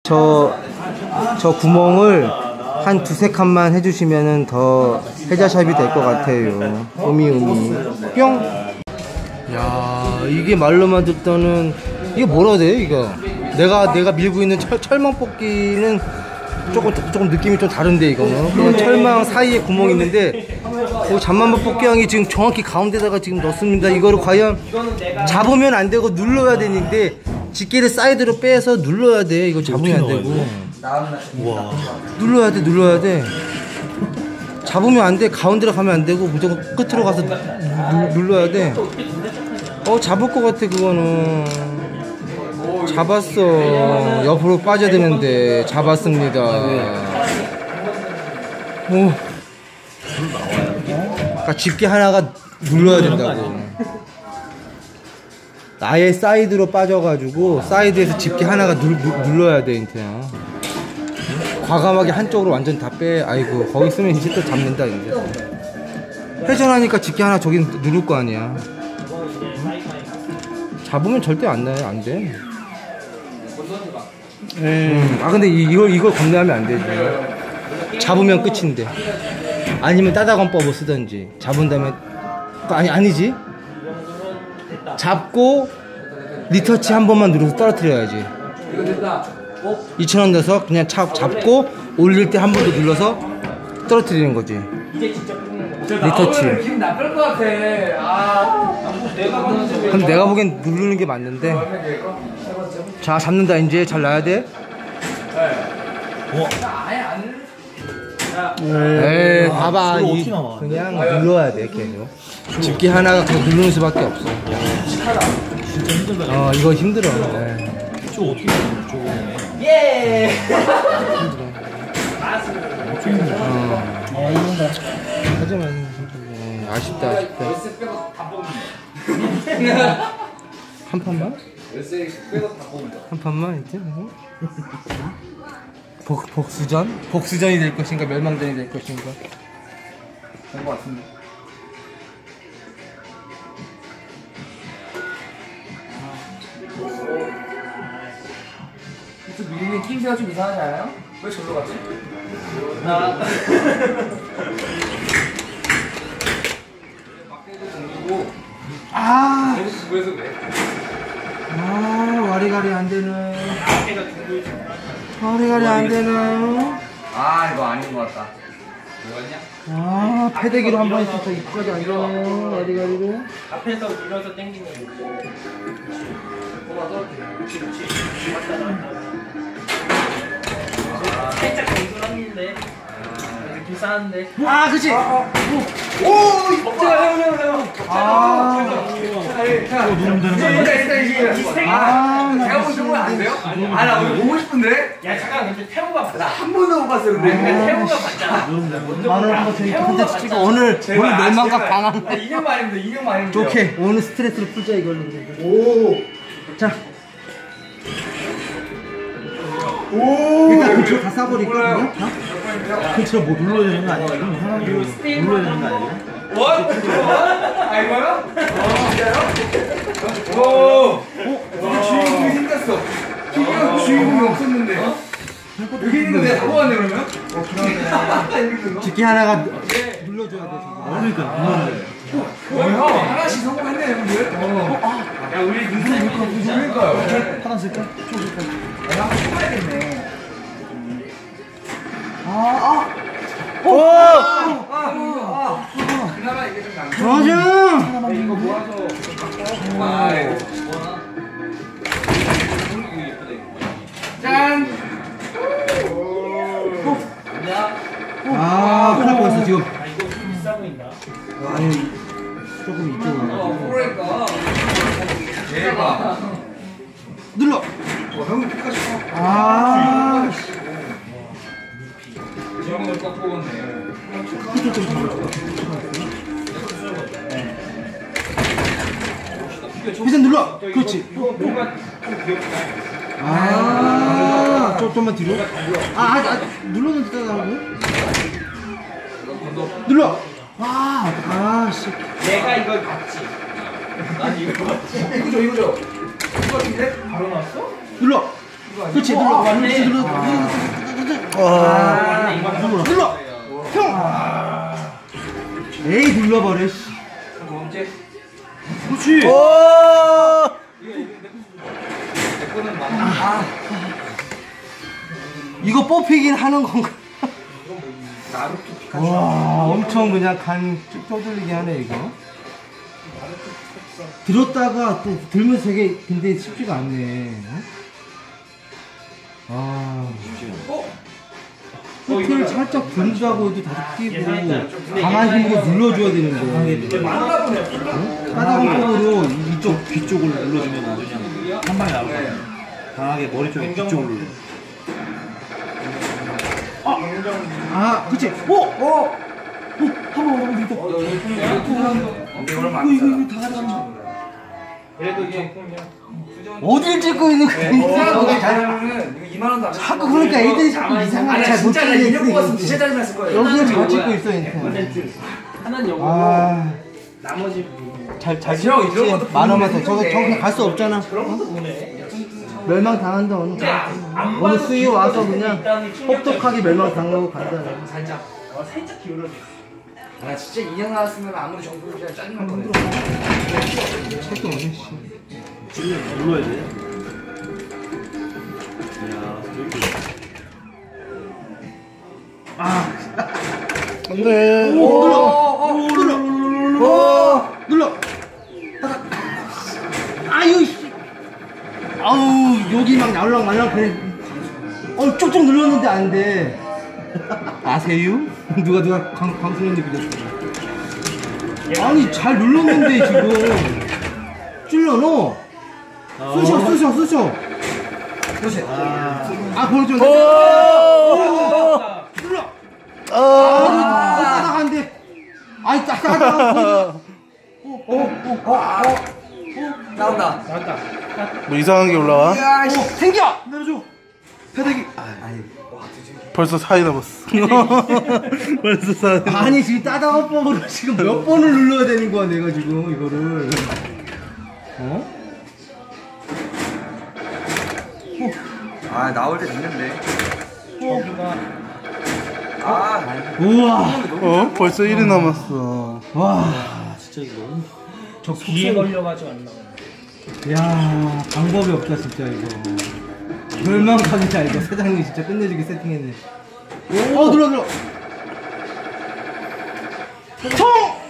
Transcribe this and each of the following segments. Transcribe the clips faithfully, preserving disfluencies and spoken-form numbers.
저, 저 구멍을 한 두세 칸만 해주시면은 더 해자샵이 될 것 같아요. 우미우미 뿅. 야, 이게 말로만 듣더는 이게 뭐라 해야 돼 이거. 내가 내가 밀고 있는 철, 철망 뽑기는 조금 조금 느낌이 좀 다른데 이거는 그냥 철망 사이에 구멍이 있는데 그 잠만보 뽑기형이 지금 정확히 가운데다가 지금 넣습니다. 이거를 과연 잡으면 안 되고 눌러야 되는데 집게를 사이드로 빼서 눌러야 돼. 이거 잡으면 안 되고. 와. 눌러야 돼, 눌러야 돼. 잡으면 안 돼. 가운데로 가면 안 되고 무조건 끝으로 가서 누, 눌러야 돼. 어, 잡을 것 같아 그거는. 잡았어. 옆으로 빠져야 되는데 잡았습니다. 오. 그러니까 집게 하나가 눌러야 된다고. 아예 사이드로 빠져가지고 사이드에서 집게 하나가 눌, 눌러야 돼 인태야. 과감하게 한쪽으로 완전 다 빼. 아이고 거기 있으면 이제 또 잡는다 이제. 회전하니까 집게 하나 저기 누를 거 아니야. 잡으면 절대 안 나요. 안 돼. 음, 아 근데 이, 이걸 이걸 겁내하면 안 되지. 잡으면 끝인데. 아니면 따다건법을 쓰던지. 잡은 다음에 아니 아니지. 잡고 리터치 한 번만 누르서 떨어뜨려야지. 이천 원 내서 그냥 차, 잡고 올릴 때 한 번 더 눌러서 떨어뜨리는 거지. 리터치. 기분 나쁠 것 같아. 아. 그럼 내가 보기엔 누르는 게 맞는데. 자, 잡는다 이제. 잘 놔야 돼. 에이, 봐봐. 이, 그냥 눌러야 돼 계속. 집게 하나가 그냥 누르는 수밖에 없어. 진짜 힘들다. 어, 이거 힘들어. 저 어떻게 해? 예. 어. 하지만 아쉽다, 아쉽다. 한 판만? 한 판만 이제? 복, 복수전? 복수전이 될 것인가 멸망전이 될 것인가? 된 것 같은데. 좀 밀리는 낌새가 좀 이상하지 않아요? 왜 절로 갔지? 나 아! 그래서 그래. 아, 와리가리 안 되네. 와리가리 안 되네. 아 이거 아닌 것 같다. 뭐였냐? 아, 패대기로 한 번 있어서 이까지 안 되네. 와리가리로. 앞에서 밀어서 당기면 그렇지 그렇지 살짝 건조합인데 느낌 싸는데. 아, 그치! 오! 먹자 형 형 형. 아, 누르면 되는 거 아니야? 아, 제가 본 정도는 안 돼요? 아 나 오늘 보고 싶은데? 야 잠깐 근데 태호가 봤다. 한 번도 못 봤어요 근데. 태호가 봤잖아. 만원 한번 저희 콘텐츠 찍어. 오늘, 오늘 멸망과 방황. 아 이년 만입니다 이년 만입니다. 오케이. 오늘 스트레스를 풀자 이걸로. 오! 자. 오! 일단 근처 다 싸버릴까? 그냥? 다? 근처 뭐 눌러야 되는 거 아니야? 그럼 하나 눌러야 되는 거 아니야? 원? 아 이거요? 어 진짜요? 오! 오! 주인공이 생겼어. 주인공, 주인공이 없었는데 여기 있는 거 내가 보고 왔네 그러면? 어 그러네. 집게 하나가 눌러줘야 돼. 그러니까 눌러야 돼. 어, 형 하나씩 성공했네 형들. 어. 아, 야 우리 눈썹 놓고 그러니까요. 하나 쓸까? 초록색깔. 내가 한번 해봐야겠네. 아, 아! 오! 아, 아, 그나마 이게 좀 낫네. 맞아! 이거 모아서 아이고. 짠! 아, 큰일 날 뻔했어 지금. 아 이거 비싸 보인다. 아니, 조금 이쪽으로 가지고. 그러니까. 대박. 눌러! 와, 형님 피카츄. 아, 주인공을 꽉 뽑았네. 피도 좀 잡아줘. 회전 눌러! 그렇지. 이거 뭔가 좀 귀엽다. 아, 좀, 좀만 뒤로. 아, 아, 아 눌러는 되더라고. 눌러! 와, 아, 씨. 내가 이걸 봤지. 난 이걸 봤지. 이거죠, 이거죠. 이거 같은데? 바로 나왔어? 눌러! 그렇지 눌러 그렇지 눌러 아 눌러 눌러 형 에이 눌러버려 씨 그렇지. 아, 이거 뽑히긴 하는 건가? 와 엄청 그냥 간 쪼들리게 하네 이거. 들었다가 또 들면서 되게 근데 쉽지가 않네. 아. 호텔 살짝 든다고 해도 다 끼고 강한 힘으로 눌러줘야 되는데. 하다못해도 이쪽 귀 쪽을 눌러주면 그냥 한 방에 나올 거야. 강하게 머리 쪽에 귀 쪽을 눌러. 아, 아, 그치. 오, 오, 한번 이거 이거 이거 이거 다 하잖아. 그래도 이게 어딜 찍고 있는 거야? 거기 잘하면은 이거 이만 원도 안 자꾸 그러니까 애들이 자꾸 이상하게 잘못 찍는 인형 뽑았으면 진짜 잘 맞을 거예요. 여기를 잘 찍고 있어 인터넷. 하나는 영어고 아, 나머지 잘잘 형, 찍고 이런 있지. 것도 만 원만 더. 저거 저거 그냥 갈 수 없잖아. 그런 것도 보네. 멸망 당한다 오늘. 오늘 수위 와서 그냥 혹독하게 멸망 당하고 간다. 살짝. 어, 살짝 기울어져. 아 진짜 인형 나왔으면 아무리 정보를 그냥 짜증날 뻔해. 책도 없네 씨. 눌러야 돼. 야, 저기. 아, 안돼. 오, 눌러, 오, 눌러, 눌러, 눌러. 아유, 씨. 아우, 여기 막 날랑 말랑 그래. 어, 쪽쪽 눌렀는데 안 돼. 아세요? 누가 누가 광 광수님들 그렸어. 아니 잘 눌렀는데 지금 찔러 넣어. 쑤셔, 쑤셔, 쑤셔. 그렇지. 아, 그걸 좀. 눌러. 아, 따닥한데. 아이, 따닥. 나온다. 뭐 이상한 게 올라와? 야, 씨. 생겨! 내려줘. 패대기. 벌써 사이 남았어. 벌써 사이. 아니, 지금 따닥 법으로 지금 몇 번을 눌러야 되는 거야, 내가 지금 이거를. 어? 아 나올 때 됐는데. 아, 우와. 어? 벌써 일이 남았어. 와. 진짜 이거 너무. 저 뒤에 걸려가지고 안 나와. 야, 방법이 없다, 진짜 이거. 멸망각이다, 이거. 사장님 진짜 끝내주게 세팅했네. 어, 눌러, 눌러. 통!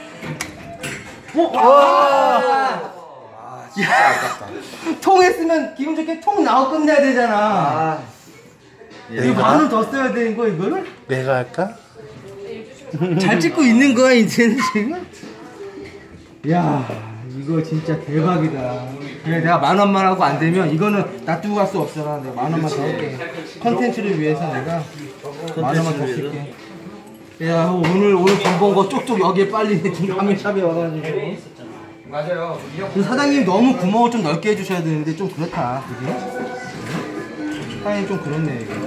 어? 와! 진짜 아깝다. 통 했으면 기분 좋게 통 나와 끝내야 되잖아. 아, 이거 만 원 더 써야 되는 거, 이거를? 내가 할까? 잘 찍고 있는 거야, 이제는 지금? 야, 이거 진짜 대박이다. 그래, 내가 만 원만 하고 안 되면 이거는 놔두고 갈 수 없잖아. 내가 만 원만 더 할게. 컨텐츠를 위해서 내가 만 원만 더 쓸게. 야, 오늘, 오늘 돈 번 거 쪽쪽 여기에 빨리 가면샵에 와가지고. 맞아요. 그 사장님 너무 구멍을 좀 넓게 해주셔야 되는데 좀 그렇다, 그게? 사장님 좀 그렇네, 이거.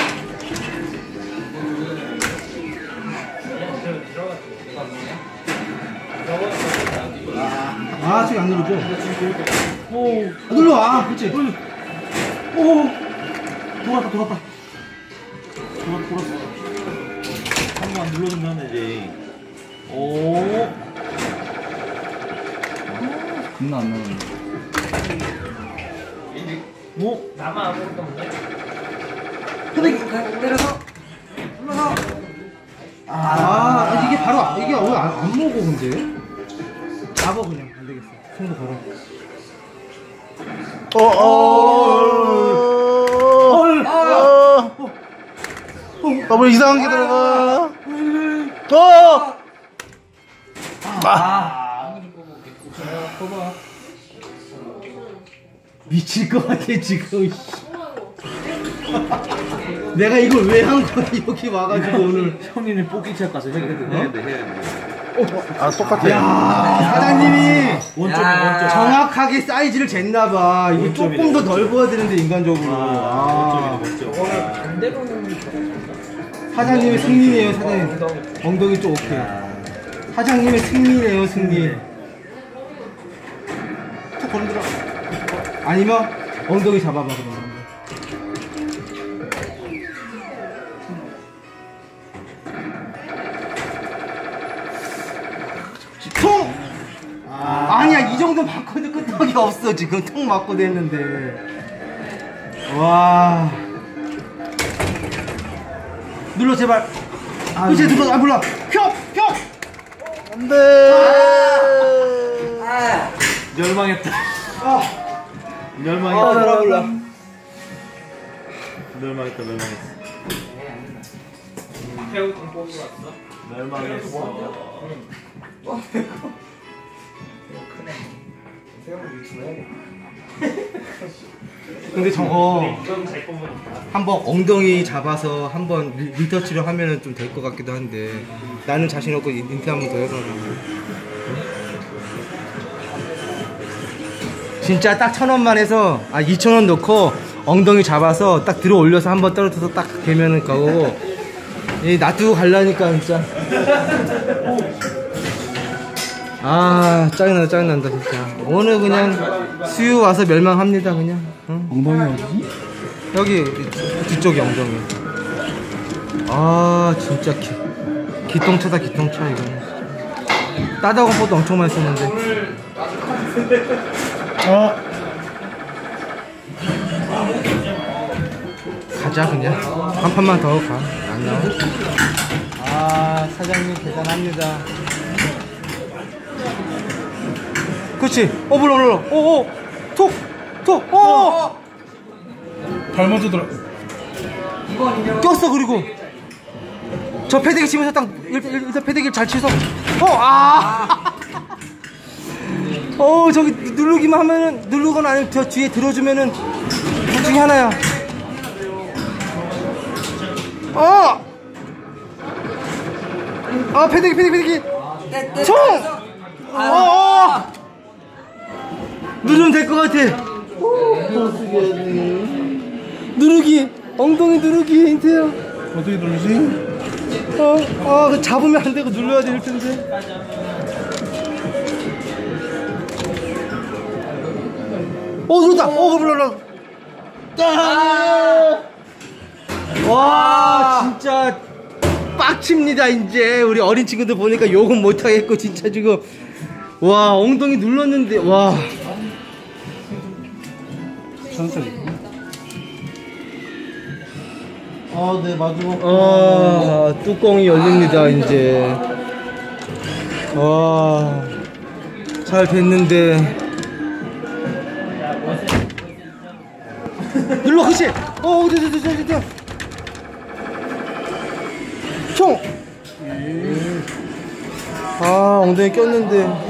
아, 지금 안 눌러줘. 오, 아, 눌러, 아, 그치. 오, 돌았다, 돌았다. 돌아, 돌았어. 한 번 눌러주면 이제. 오. 겁나 안 나오는데. 오? 나만 아무것도 없네. 패대기. 때려서. 눌러서. 아, 이게 바로, 이게 왜 안, 안 먹어, 근데? 잡아, 그냥. 안 되겠어. 손도 걸어. 어, 어, 어, 어, 어, 뭐 이상한 게 들어가. 어! 아, 미칠 것 같아, 지금. 내가 이걸 왜 한 거야, 여기 와가지고 오늘. 형님이 뽑기차 가서 해야 돼, 해야 돼, 해야 돼. 아, 똑같아. 야, 사장님이 원점, 야. 원점. 정확하게 사이즈를 쟀나봐. 이거 조금 더 넓어야 되는데, 인간적으로. 아, 원점, 원점. 반대로는 사장님의 승리네요, 사장님. 엉덩이 좀 오케이. 사장님의 승리네요, 승리. 툭 건드려. 아니면 엉덩이 잡아봐, 그러면. 턱도 맞고도 끄떡이 없어 지금. 턱 맞고 됐는데. 와. 눌러 제발. 그치 눌러. 아 몰라. 펴 펴. 안돼. 멸망했다. 아. 멸망했다. 아 몰라 몰라. 멸망했다. 멸망했어. 태우 공 뽑으러 왔어? 멸망했어. 근데 저거 좀 잘 뽑으니까. 한번 엉덩이 잡아서 한번 리- 리터치를 하면은 좀 될 것 같기도 한데 나는 자신 없고 인- 인태 한번 더 해가지고 진짜 딱 천 원만 해서 아 이천 원 넣고 엉덩이 잡아서 딱 들어 올려서 한번 떨어져서 딱 되면은 그거고 이 놔두고 갈라니까 진짜 아 짜증난다 짜증난다 진짜 오늘 그냥 수유 와서 멸망합니다 그냥 응? 엉덩이 어디지? 여기 뒤쪽이 엉덩이. 아 진짜 기, 기똥차다 기똥차 이거. 따다가 것도 엄청 많이 썼는데. 아 가자 그냥 한 판만 더 가. 안 나와. 아 사장님 대단합니다. 그렇지. 어 불러 불러. 오오 톡톡 오. 발 먼저 들어. 꼈어. 그리고 저 패대기 치면서 딱 일단, 일단 패대기를 잘 치서 어아 어 저기 누르기만 하면은 누르거나 아니면 저 뒤에 들어주면은 둘 중에 하나야. 어! 아 패대기 패대기 패대기 총! 어! 누르면 될 것 같아. 누르기 엉덩이 누르기 인태야. 어떻게 누르지? 어, 아, 그 잡으면 안 되고 눌러야 될 텐데. 어, 눌렀다. 어, 눌렀다. 와, 진짜 빡칩니다. 이제 우리 어린 친구들 보니까 욕은 못 하겠고 진짜 지금 와 엉덩이 눌렀는데 와. 천천히. 아, 네, 마지막. 아, 뚜껑이 열립니다, 이제. 와, 잘 됐는데. 눌러, 그치? 어, 됐어, 됐어, 됐어, 됐어. 총! 아, 엉덩이 꼈는데.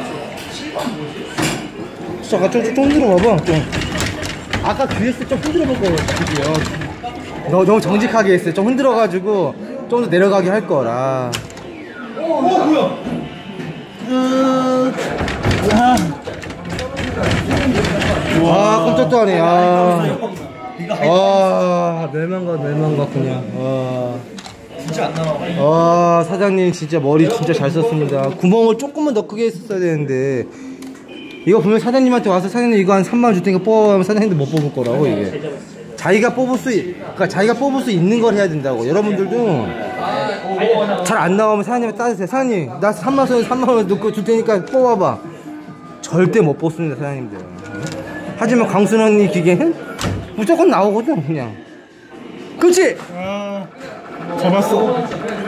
잠깐, 좀, 좀 흔들어 봐봐, 좀. 아까 귀에서 좀 흔들어 볼 거예요, 그치요? 너, 너무 정직하게 했어요. 좀 흔들어가지고 좀 더 내려가게 할 거라. 오, 뭐야? 와, 깜짝도 안 해. 아, 와, 멸망각, 멸망각 그냥. 와, 진짜 안 나와. 와, 사장님 진짜 머리 진짜 잘 썼습니다. 구멍을 조금만 더 크게 했었어야 되는데. 이거 보면 사장님한테 와서 사장님 이거 한 삼만 원 줄 테니까 뽑아하면 사장님도 못 뽑을 거라고 이게. 자기가 뽑을 수, 그러니까 자기가 뽑을 수 있는 걸 해야 된다고. 여러분들도 잘 안 나오면 사장님한테 따지세요. 사장님, 나 삼만 원, 삼만 원 넣고 줄 테니까 뽑아봐. 절대 못 뽑습니다, 사장님들. 하지만 강순 언니 기계는 무조건 나오거든, 그냥. 그렇지? 아, 잡았어.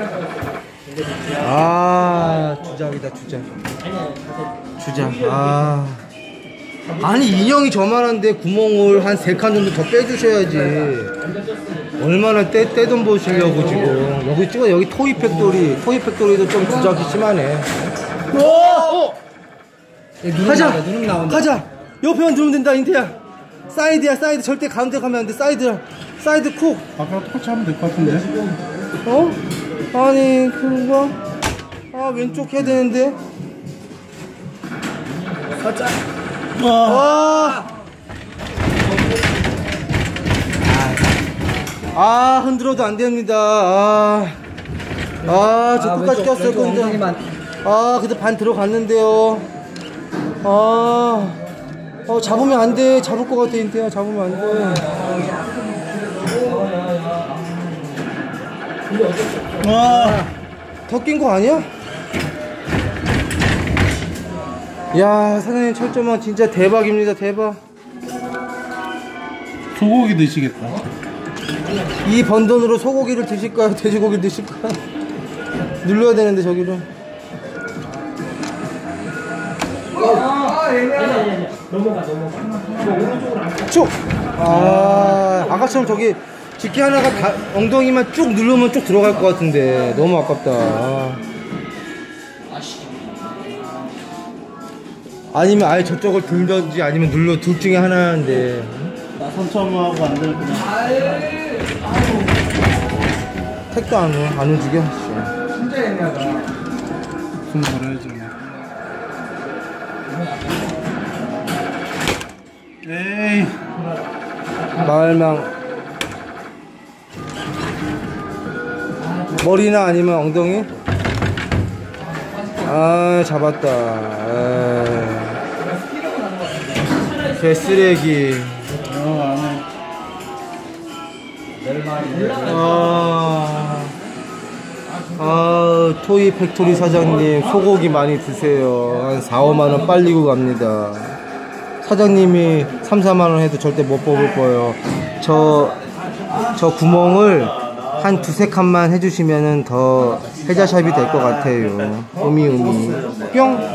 아, 주작이다, 주작. 주작, 아. 아니 인형이 저만한데 구멍을 한 세 칸 정도 더 빼주셔야지. 얼마나 떼, 떼돈 보시려고 지금. 여기 찍어. 여기 토이 팩토리. 토이 팩토리도 좀 주작이 심하네. 오! 가자. 가자. 옆에만 누르면 된다 인태야. 사이드야 사이드. 절대 가운데 가면 안 돼. 사이드야. 사이드 콕. 아까 똑같이 하면 될 것 같은데. 어? 아니 그거 아 왼쪽 해야 되는데. 살짝. 와. 아 흔들어도 안 됩니다. 아, 아, 저 끝까지 꼈어요. 근데 아, 근데 반 들어갔는데요. 아, 어, 잡으면 안 돼. 잡을 것 같아, 인태야. 잡으면 안 돼. 와, 더 낀 거 아니야? 야, 사장님 철조망 진짜 대박입니다. 대박. 소고기 드시겠다. 이 번 돈으로 소고기를 드실까요? 돼지고기를 드실까요? 눌러야 되는데 저기를. 아, 애매하다. 넘어가 넘어가. 뭐 오른쪽으로 안 쭉! 아, 아까처럼 저기 집게 하나가 다, 엉덩이만 쭉 누르면 쭉 들어갈 것 같은데 너무 아깝다. 아. 아니면 아예 저쪽을 들던지 아니면 눌러 둘 중에 하나인데. 나 선처음하고 안 될 그냥. 택도 안 해. 안 움직여. 진짜 애매하다. 돈 벌어야지 뭐. 에이. 마을망. 머리나 아니면 엉덩이? 아, 잡았다. 에이. 개쓰레기. 어, 안 해. 아, 아, 토이 팩토리 사장님 소고기 많이 드세요. 한 사, 오만 원 빨리고 갑니다. 사장님이 삼, 사만 원 해도 절대 못 뽑을 거예요. 저, 저 구멍을 한 두세 칸만 해주시면은 더 해자샵이 될 것 같아요. 우미 우미 뿅.